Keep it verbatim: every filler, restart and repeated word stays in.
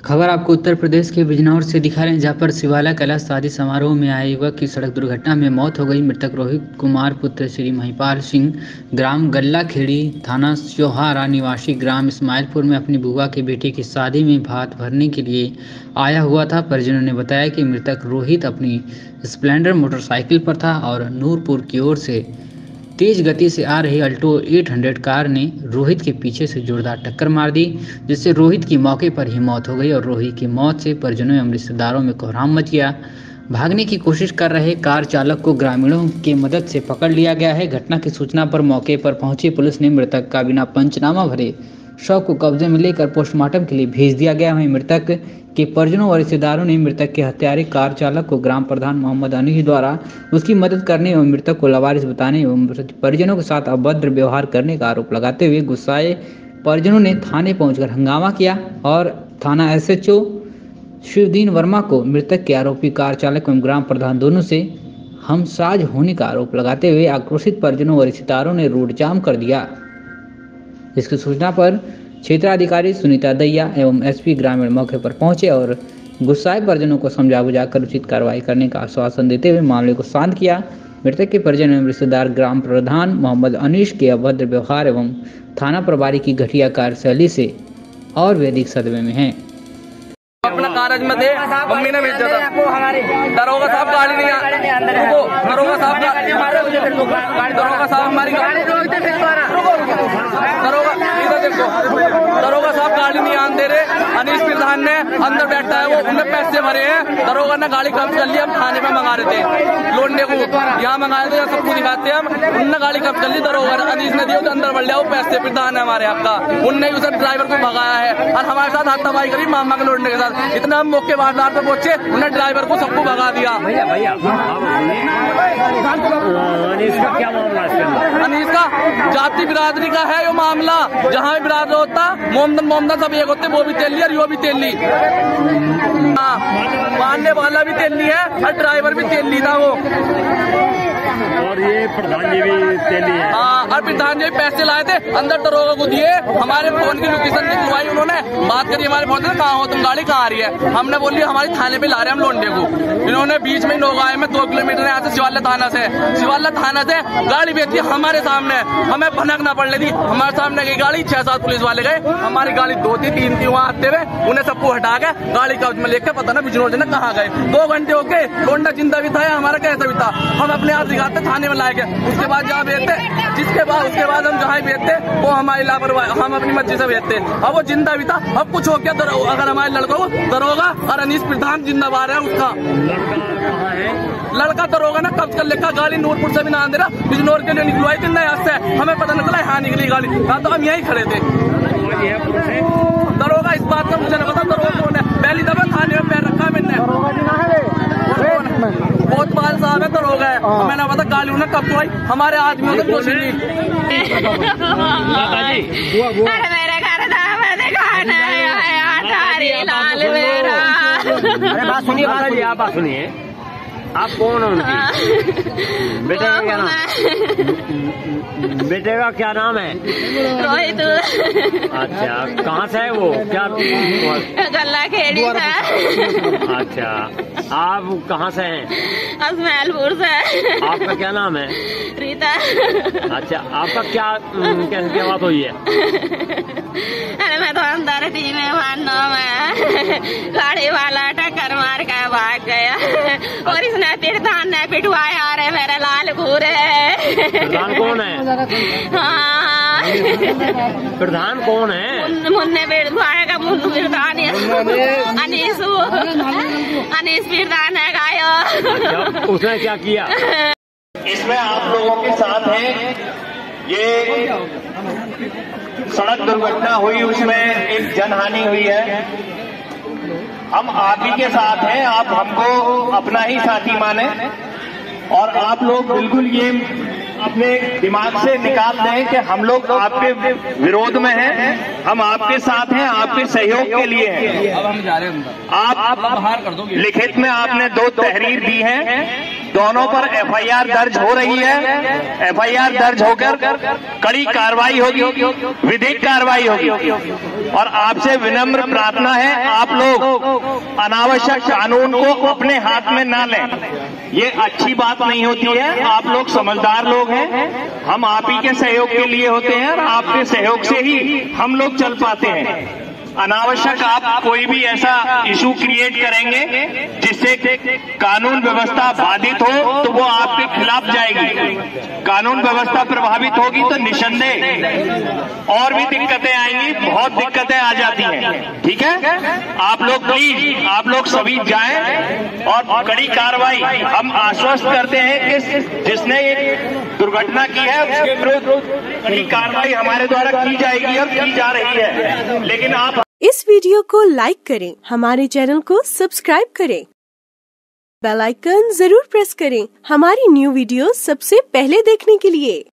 खबर आपको उत्तर प्रदेश के बिजनौर से दिखा रहे हैं, जहां पर शिवालय कैलाश शादी समारोह में आए युवक की सड़क दुर्घटना में मौत हो गई। मृतक रोहित कुमार पुत्र श्री महिपाल सिंह, ग्राम गल्लाखेड़ी, थाना चौहारा निवासी, ग्राम इस्माइलपुर में अपनी बुआ के बेटे की शादी में भात भरने के लिए आया हुआ था। परिजनों ने बताया कि मृतक रोहित अपनी स्प्लेंडर मोटरसाइकिल पर था और नूरपुर की ओर से तेज गति से आ रही अल्टो आठ सौ कार ने रोहित के पीछे से जोरदार टक्कर मार दी, जिससे रोहित की मौके पर ही मौत हो गई और रोहित की मौत से परिजनों एवं रिश्तेदारों में कोहराम मच गया। भागने की कोशिश कर रहे कार चालक को ग्रामीणों की मदद से पकड़ लिया गया है। घटना की सूचना पर मौके पर पहुंची पुलिस ने मृतक का बिना पंचनामा भरे शव को कब्जे में लेकर पोस्टमार्टम के लिए भेज दिया गया। वहीं मृतक के परिजनों और रिश्तेदारों ने मृतक के हत्यारे कार चालक को ग्राम प्रधान मोहम्मद अनीस द्वारा उसकी मदद करने एवं मृतक को लावारिस बताने एवं परिजनों के साथ अभद्र व्यवहार करने का आरोप लगाते हुए गुस्साए परिजनों ने थाने पहुंचकर हंगामा किया और थाना S H O Shivdeen Verma को मृतक के आरोपी कार चालक एवं ग्राम प्रधान दोनों से हमसाज होने का आरोप लगाते हुए आक्रोशित परिजनों और रिश्तेदारों ने रोड जाम कर दिया। इसकी सूचना पर क्षेत्राधिकारी सुनीता दैया एवं एसपी ग्रामीण मौके पर पहुंचे और गुस्साए परिजनों को समझा बुझाकर उचित कार्रवाई करने का आश्वासन देते हुए मामले को शांत किया। मृतक के परिजन एवं रिश्तेदार ग्राम प्रधान मोहम्मद अनीस के अभद्र व्यवहार एवं थाना प्रभारी की घटिया कार्यशैली से और भी अधिक सदमे में हैं। अपना कारज में थे, मम्मी ने भेजा था। दरोगा साहब गाड़ी नहीं आ दरोगा साहब दरोगा साहब हमारी दरोगा इधर देखो, दरोगा साहब गाड़ी नहीं आने दे रहे। अनीस प्रधान ने अंदर बैठा है, वो उन्हें पैसे भरे हैं। दरोगा ने गाड़ी कब्ज कर ली, हम थाने में मंगा रहे थे लौटने को, यहाँ मंगाए थे, सबको दिखाते हैं हम। उनने गाड़ी कब्ज कर ली, दरोगा अनीस ने दिया, अंदर बढ़ लिया। वो पैसे प्रधान है हमारे आपका, उनने उसे ड्राइवर को भगाया है और हमारे साथ हाथापाई करी मामा के लौटने के साथ। इतना हम मौके बाजार पे पहुंचे, उन्हें ड्राइवर को सबको भगा दिया। भैया भैया अनीस का क्या मामला है? अनीस का जाति बिरादरी का है ये मामला। जहाँ भी बिरादर होता मोहम्मद मोहम्मद सब एक होते, वो भी तेली और यो भी तेली, मानने वाला भी तेली है और ड्राइवर भी तेली था वो। और ये प्रधान जी भी तेली है। हाँ, और प्रधान जी पैसे लाए थे, अंदर दरोगा को दिए। हमारे फोन की लोकेशन दिखवाई उन्होंने, बात करी हमारे फोन से, कहाँ हो तुम, गाड़ी कहाँ आ रही है। हमने बोली हमारे थाने पे ला रहे हैं हम लौंडे को। इन्होंने बीच में लोग आए, मैं दो किलोमीटर यहाँ से शिवालय थाना से शिवालय थाना से गाड़ी भेजी हमारे सामने, हमें भनकना पड़ रही थी। हमारे सामने गई गाड़ी, छह सात पुलिस वाले गए, हमारी गाड़ी दो थी तीन थी, वहाँ आते हुए उन्हें सबको हटा के गाड़ी कब्ज में लेके पता ना बिजनौर ने कहाँ गए। दो घंटे हो गए, लोंडा जिंदा भी था या हमारा कैसा भी था, हम अपने आप दिखाते थाने में लाए गए। उसके बाद जहाँ भेजते, जिसके बाद उसके बाद हम जहाँ भेजते वो हमारी लापरवाही, हम अपनी मर्जी से भेजते। अब वो जिंदा भी था, अब कुछ हो गया अगर हमारे लड़कों को, दरोगा और अनीस प्रधान जिंदाबाद है उसका। लड़का दरोगा ने कब्ज कर लेखा, गाड़ी नूरपुर से भी ना दे रहा, बिजनौर के लिए निकलवाई थी नया से, हमें पता नहीं चला यहाँ निकली गाड़ी, हाँ तो हम यहीं खड़े थे। दरोगा इस बात का मुझे नहीं पता दरोगा कौन है, पहली दफा थाने में पैर रखा मैंने। बहुत बाल साहब है, दरोगा है, मैंने पता गाड़ी उन्हें कब आई, हमारे आदमियों ने कोशिश नहीं। मेरे घर था, मैंने खाना लाल मेरा। अरे बात सुनिए, बात सुनिए, आप बात सुनिए, आप कौन हो उनकी? बेटे का क्या नाम? बेटे का क्या नाम है? रोहित। अच्छा, कहाँ से है वो? क्या गल्लाखेड़ी से। अच्छा, आप कहाँ से हैं? इस्माइलपुर से। आपका क्या नाम है? रीता। अच्छा, आपका क्या कैसे क्या बात हुई है? अरे मैं तो अंदर थी, मैं मानो मैं गाड़ी वाला टक्कर मार के भाग गया और इसने प्रधान ने पिटवाया। अरे मेरे लाल घूरे। प्रधान कौन है? हाँ, प्रधान कौन है? मुन्ने पिटवाएगा, मुन्नू प्रधान अनीस अनीस प्रधान है गायो। उसने क्या किया? इसमें आप लोगों के साथ हैं, ये सड़क दुर्घटना हुई, उसमें एक जनहानि हुई है। हम आप ही के साथ हैं, आप हमको अपना ही साथी माने और आप लोग बिल्कुल ये अपने दिमाग से निकाल दें कि हम लोग आपके विरोध में हैं, हम आपके साथ हैं, आपके सहयोग के लिए हैं। अब हम जा रहे हैं, आप, आप बाहर कर दो। लिखित में आपने दो तहरीर दी है, दोनों पर एफ आई आर दर्ज हो रही है। एफ आई आर दर्ज होकर कड़ी कार्रवाई होगी, विधिक कार्रवाई होगी। और आपसे विनम्र प्रार्थना है, आप लोग अनावश्यक कानून को अपने हाथ में ना लें, ये अच्छी बात नहीं होती है। आप लोग समझदार लोग हैं, हम आप ही के सहयोग के लिए होते हैं और आपके सहयोग से ही हम लोग चल पाते हैं। अनावश्यक आप कोई भी ऐसा इशू क्रिएट करेंगे जिससे कानून व्यवस्था बाधित हो तो वो आपके खिलाफ जाएगी। कानून व्यवस्था प्रभावित होगी तो निसंदेह और भी दिक्कतें आएंगी, बहुत दिक्कतें आ जाती हैं। ठीक है, आप लोग प्लीज आप लोग सभी जाएं और कड़ी कार्रवाई हम आश्वस्त करते हैं कि जिसने ये दुर्घटना की है उसके विरुद्ध कड़ी कार्रवाई हमारे द्वारा की जाएगी और की जा रही है। लेकिन आप इस वीडियो को लाइक करें, हमारे चैनल को सब्सक्राइब करें, बेल आइकन जरूर प्रेस करें हमारी न्यू वीडियो सबसे पहले देखने के लिए।